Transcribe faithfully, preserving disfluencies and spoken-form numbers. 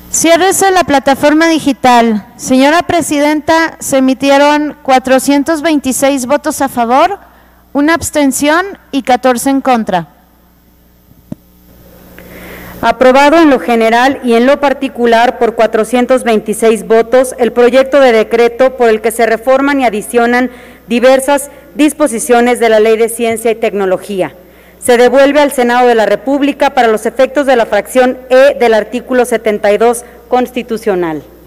Ciérrese la plataforma digital. Señora Presidenta, se emitieron cuatrocientos veintiséis votos a favor, una abstención y catorce en contra. Aprobado en lo general y en lo particular por cuatrocientos veintiséis votos el proyecto de decreto por el que se reforman y adicionan diversas disposiciones de la Ley de Ciencia y Tecnología. Se devuelve al Senado de la República para los efectos de la fracción E del artículo setenta y dos constitucional.